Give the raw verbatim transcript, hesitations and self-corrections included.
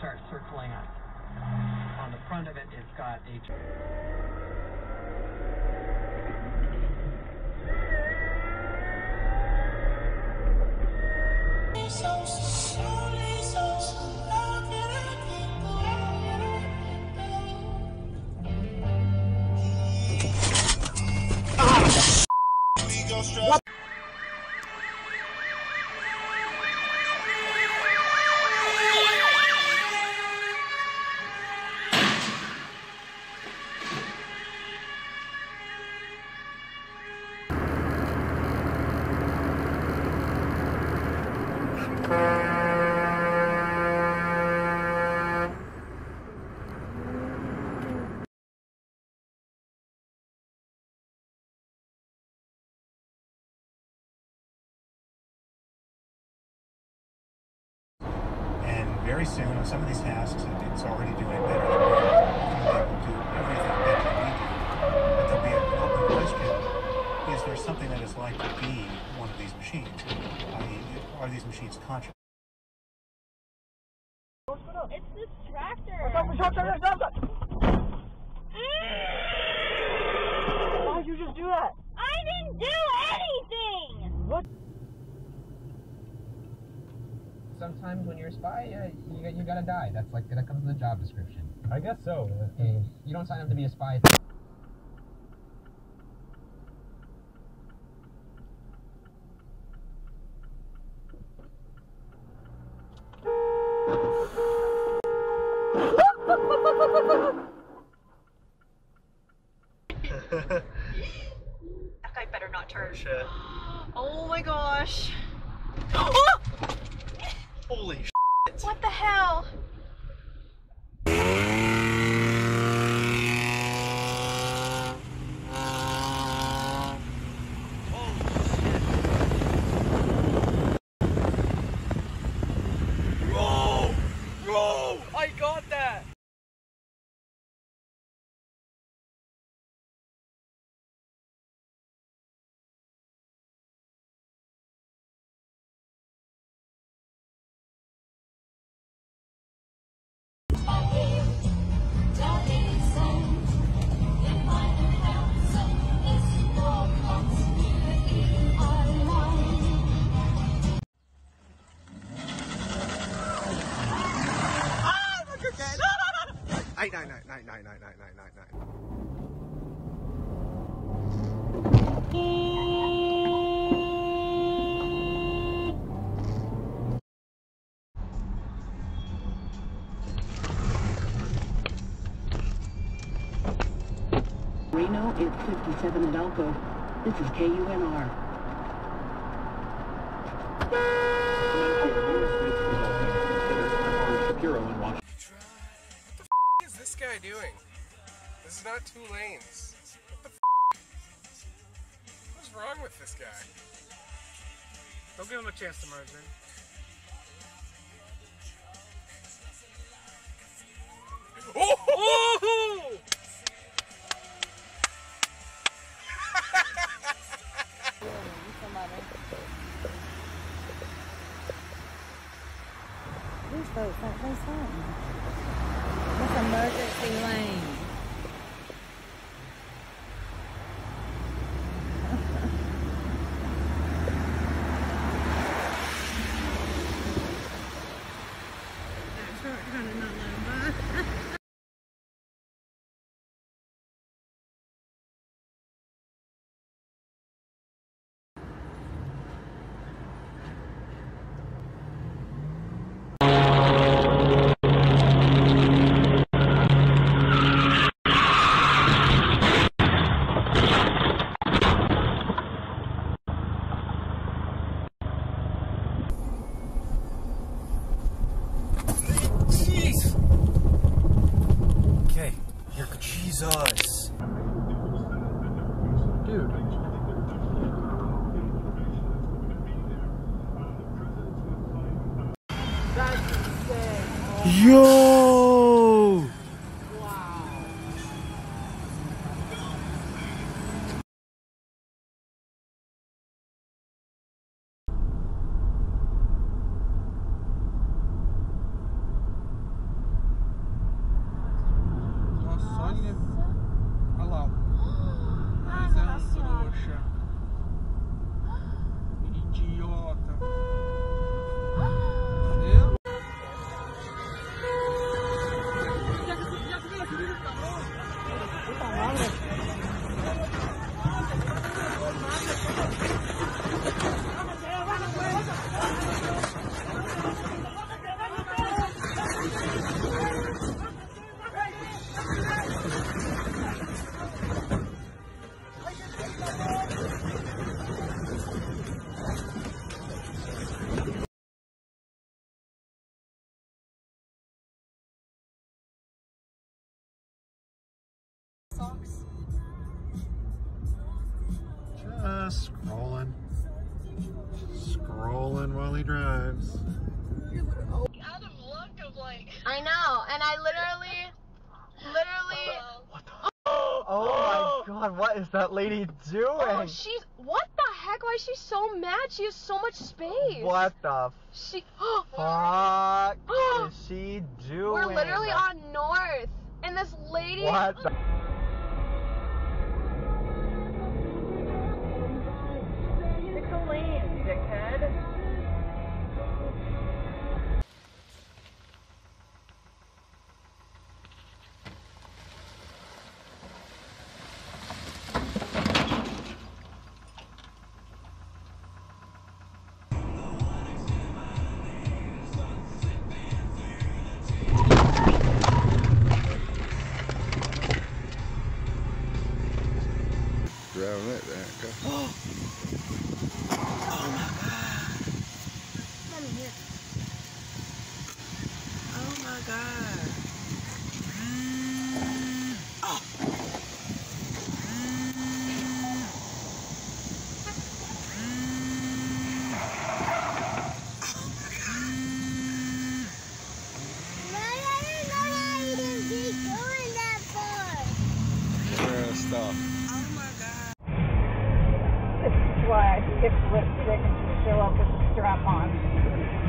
start circling us. On the front of it, it's got a... What? Very soon, on some of these tasks, it's already doing better than we are. It will do everything better than we do. But there'll be an open question: is there something that is like to be one of these machines? I mean, are these machines conscious? It's this tractor. Why did you just do that? I didn't do anything. What? Sometimes when you're a spy, uh, you, you gotta die. That's like, that comes in the job description. I guess so. Uh, you don't sign up to be a spy. That guy better not turn. Shit. Oh my gosh. Holy shit. What the hell? Bro! Bro! I got that! Nine, nine, nine, nine, nine, nine, nine, nine, nine, nine. Reno, it's fifty-seven at Elko. This is K U N R. What the f is this guy doing? This is not two lanes. What the f? What's wrong with this guy? Don't give him a chance to merge in. Oh! Oh! These folks think they something. It's emergency lane. Jesus. Dude. That's insane. Yo! Wow. socks? Just scrolling. Scrolling while he drives. Out of luck of like. I know, and I literally, literally. What the? Oh my god, what is that lady doing? Oh, she's. What the heck? Why is she so mad? She has so much space. What the She. fuck is she doing? We're literally on North, and this lady. What the? It's a lane, dickhead. Driving that there. Go. Oh my god. Come here. Oh my god. Oh. Yeah, stop. Oh my god. This is why I skip lipstick and show up with a strap on.